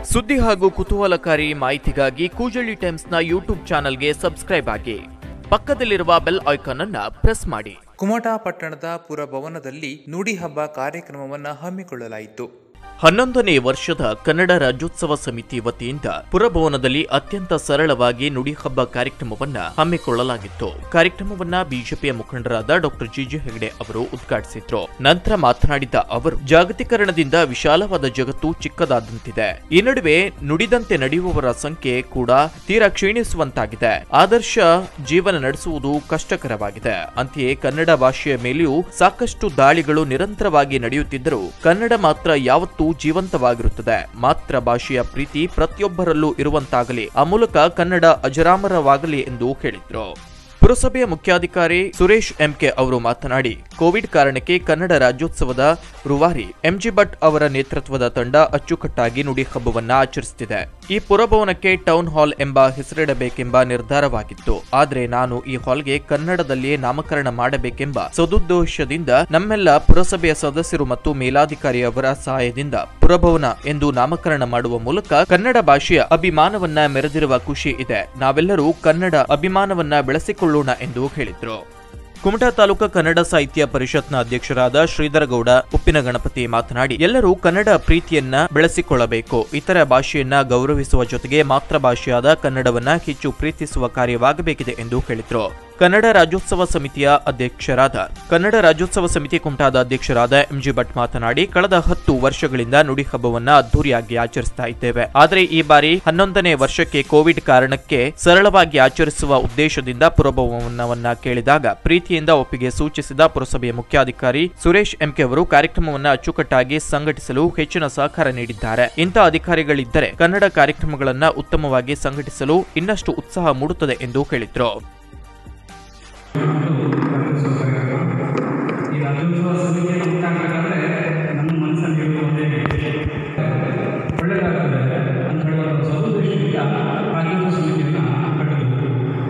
ಸುದ್ದಿ ಹಾಗೂ ಕುತೂಹಲಕಾರಿ ಮಾಹಿತಿಗಾಗಿ ಕೂಜಳ್ಳಿ ಟೈಮ್ಸ್ನ ಯೂಟ್ಯೂಬ್ ಚಾನೆಲ್ಗೆ ಸಬ್ಸ್ಕ್ರೈಬ್ ಆಗಿ ಪಕ್ಕದಲ್ಲಿರುವ ಬೆಲ್ ಐಕಾನ್ ಅನ್ನು ಪ್ರೆಸ್ ಮಾಡಿ. ಕುಮಟಾ ಪಟ್ಟಣದ ಪುರಭವನದಲ್ಲಿ ನುಡಿ ಹಬ್ಬ ಕಾರ್ಯಕ್ರಮವನ್ನು ಹಮ್ಮಿಕೊಳ್ಳಲಾಯಿತು. 11ನೇ ವರ್ಷದ ಕನ್ನಡ ರಾಜ್ಯೋತ್ಸವ ಸಮಿತಿ ವತಿಯಿಂದ ಪುರಭವನದಲ್ಲಿ ಅತ್ಯಂತ ಸರಳವಾಗಿ ನುಡಿ ಹಬ್ಬ ಕಾರ್ಯಕ್ರಮವನ್ನ ಹಮ್ಮಿಕೊಳ್ಳಲಾಗಿತ್ತು. ಕಾರ್ಯಕ್ರಮವನ್ನ ಬಿಜೆಪಿಯ ಮುಖಂಡರಾದ ಡಾಕ್ಟರ್ ಜಿಜೆ ಹೆಗಡೆ ಅವರು ಉದ್ಘಾಟಿಸಿದ್ರು. ನಂತರ ಮಾತನಾಡಿದ ಅವರು, ಜಾಗತೀಕರಣದಿಂದ ವಿಶಾಲವಾದ ಜಗತ್ತು ಚಿಕ್ಕದಾದಂತಿದೆ. ಈ ನಡುವೆ ನುಡಿದಂತೆ ನಡೆಯುವವರ ಸಂಖ್ಯೆ ಕೂಡ ತೀರಾ ಕ್ಷೀಣಿಸುವಂತಾಗಿದೆ. ಆದರ್ಶ ಜೀವನ ನಡೆಸುವುದು ಕಷ್ಟಕರವಾಗಿದೆ. ಅಂತೆಯೇ ಕನ್ನಡ ಭಾಷೆಯ ಮೇಲೆಯೂ ಸಾಕಷ್ಟು ದಾಳಿಗಳು ನಿರಂತರವಾಗಿ ನಡೆಯುತ್ತಿದ್ದರೂ ಕನ್ನಡ ಮಾತ್ರ ಯಾವತ್ತೂ ಜೀವಂತವಾಗಿರುತ್ತದೆ. ಮಾತೃ ಭಾಷೆಯ ಪ್ರೀತಿ ಪ್ರತಿಯೊಬ್ಬರಲ್ಲೂ ಇರುವಂತಾಗಲಿ, ಆ ಮೂಲಕ ಕನ್ನಡ ಅಜರಾಮರವಾಗಲಿ ಎಂದು ಹೇಳಿದ್ರು. ಪುರಸಭೆಯ ಮುಖ್ಯಾಧಿಕಾರಿ ಸುರೇಶ್ ಎಂಕೆ ಅವರು ಮಾತನಾಡಿ, ಕೋವಿಡ್ ಕಾರಣಕ್ಕೆ ಕನ್ನಡ ರಾಜ್ಯೋತ್ಸವದ ರೂವಾರಿ ಎಂಜಿ ಭಟ್ ಅವರ ನೇತೃತ್ವದ ತಂಡ ಅಚ್ಚುಕಟ್ಟಾಗಿ ನುಡಿ ಹಬ್ಬವನ್ನ ಆಚರಿಸುತ್ತಿದೆ. ಈ ಪುರಭವನಕ್ಕೆ ಟೌನ್ ಹಾಲ್ ಎಂಬ ಹೆಸರಿಡಬೇಕೆಂಬ ನಿರ್ಧಾರವಾಗಿತ್ತು. ಆದರೆ ನಾನು ಈ ಹಾಲ್ಗೆ ಕನ್ನಡದಲ್ಲಿಯೇ ನಾಮಕರಣ ಮಾಡಬೇಕೆಂಬ ಸದುದ್ದೇಶದಿಂದ ನಮ್ಮೆಲ್ಲ ಪುರಸಭೆಯ ಸದಸ್ಯರು ಮತ್ತು ಮೇಲಾಧಿಕಾರಿಯವರ ಸಹಾಯದಿಂದ ಪುರಭವನ ಎಂದು ನಾಮಕರಣ ಮಾಡುವ ಮೂಲಕ ಕನ್ನಡ ಭಾಷೆಯ ಅಭಿಮಾನವನ್ನ ಮೆರೆದಿರುವ ಖುಷಿ ಇದೆ. ನಾವೆಲ್ಲರೂ ಕನ್ನಡ ಅಭಿಮಾನವನ್ನ ಬೆಳೆಸಿಕೊಳ್ಳೋಣ ಎಂದು ಹೇಳಿದ್ರು. ಕುಮಟಾ ತಾಲೂಕಾ ಕನ್ನಡ ಸಾಹಿತ್ಯ ಪರಿಷತ್ನ ಅಧ್ಯಕ್ಷರಾದ ಶ್ರೀಧರಗೌಡ ಉಪ್ಪಿನಗಣಪತಿ ಮಾತನಾಡಿ, ಎಲ್ಲರೂ ಕನ್ನಡ ಪ್ರೀತಿಯನ್ನ ಬೆಳೆಸಿಕೊಳ್ಳಬೇಕು. ಇತರ ಭಾಷೆಯನ್ನ ಗೌರವಿಸುವ ಜೊತೆಗೆ ಮಾತೃಭಾಷೆಯಾದ ಕನ್ನಡವನ್ನ ಹೆಚ್ಚು ಪ್ರೀತಿಸುವ ಕಾರ್ಯವಾಗಬೇಕಿದೆ ಎಂದು ಹೇಳಿದ್ರು. ಕನ್ನಡ ರಾಜ್ಯೋತ್ಸವ ಸಮಿತಿ ಕುಮಟಾದ ಅಧ್ಯಕ್ಷರಾದ ಎಂಜಿ ಭಟ್ ಮಾತನಾಡಿ, ಕಳೆದ 10 ವರ್ಷಗಳಿಂದ ನುಡಿ ಹಬ್ಬವನ್ನ ಅದ್ದೂರಿಯಾಗಿ ಆಚರಿಸ್ತಾ ಇದ್ದೇವೆ. ಆದರೆ ಈ ಬಾರಿ 11ನೇ ವರ್ಷಕ್ಕೆ ಕೋವಿಡ್ ಕಾರಣಕ್ಕೆ ಸರಳವಾಗಿ ಆಚರಿಸುವ ಉದ್ದೇಶದಿಂದ ಪುರಭವನವನ್ನ ಕೇಳಿದಾಗ ಪ್ರೀತಿಯಿಂದ ಒಪ್ಪಿಗೆ ಸೂಚಿಸಿದ ಪುರಸಭೆಯ ಮುಖ್ಯಾಧಿಕಾರಿ ಸುರೇಶ್ ಎಂಕೆ ಅವರು ಕಾರ್ಯಕ್ರಮವನ್ನ ಅಚ್ಚುಕಟ್ಟಾಗಿ ಸಂಘಟಿಸಲು ಹೆಚ್ಚಿನ ಸಹಕಾರ ನೀಡಿದ್ದಾರೆ. ಇಂಥ ಅಧಿಕಾರಿಗಳಿದ್ದರೆ ಕನ್ನಡ ಕಾರ್ಯಕ್ರಮಗಳನ್ನ ಉತ್ತಮವಾಗಿ ಸಂಘಟಿಸಲು ಇನ್ನಷ್ಟು ಉತ್ಸಾಹ ಮೂಡುತ್ತದೆ ಎಂದು ಹೇಳಿದ್ರು. ಈ ರಾಜ್ಯೋತ್ಸವ ಸಮಿತಿಯನ್ನು ಉಂಟಾಗಬೇಕಾದ್ರೆ ನಮ್ಮ ಮನಸ್ಸಲ್ಲಿ ಒಳ್ಳೆಯದಾಗ್ತದೆ ಅಂತ ಹೇಳುವ ಸದುದ್ದೇಶದಿಂದ ರಾಜ್ಯೋತ್ಸವ ಸಮಿತಿಯನ್ನು ಕಟ್ಟಿದ್ರು.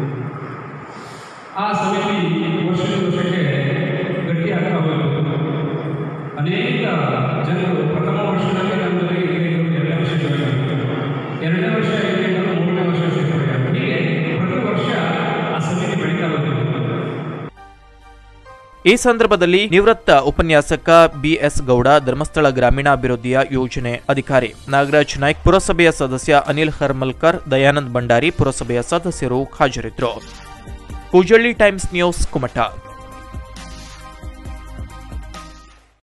ಆ ಸಮಿತಿ ವರ್ಷಕ್ಕೆ ಗಟ್ಟಿಯಾಗ್ತಾ ಹೋಯಿತು. ಅನೇಕ ಜನರು ಪ್ರಥಮ ವರ್ಷದಲ್ಲಿ ನಮ್ಮಲ್ಲಿ 2 ವರ್ಷ ಸೇರಬೇಕಾಗಿತ್ತು, 2ನೇ ವರ್ಷ 3ನೇ ವರ್ಷ ಸೇರಬೇಕಾಗಿತ್ತು. ಹೀಗೆ ಪ್ರತಿ ವರ್ಷ ಆ ಸಮಿತಿ ಬೆಳೀತಾ ಹೋಯಿತು. ಈ ಸಂದರ್ಭದಲ್ಲಿ ನಿವೃತ್ತ ಉಪನ್ಯಾಸಕ ಬಿಎಸ್ ಗೌಡ, ಧರ್ಮಸ್ಥಳ ಗ್ರಾಮೀಣಾಭಿವೃದ್ಧಿಯ ಯೋಜನೆ ಅಧಿಕಾರಿ ನಾಗರಾಜ್ ನಾಯ್ಕ್, ಪುರಸಭೆಯ ಸದಸ್ಯ ಅನಿಲ್ ಹರ್ಮಲ್ಕರ್, ದಯಾನಂದ್ ಭಂಡಾರಿ, ಪುರಸಭೆಯ ಸದಸ್ಯರು ಹಾಜರಿದ್ದರು. Kujalli Times News, Kumta.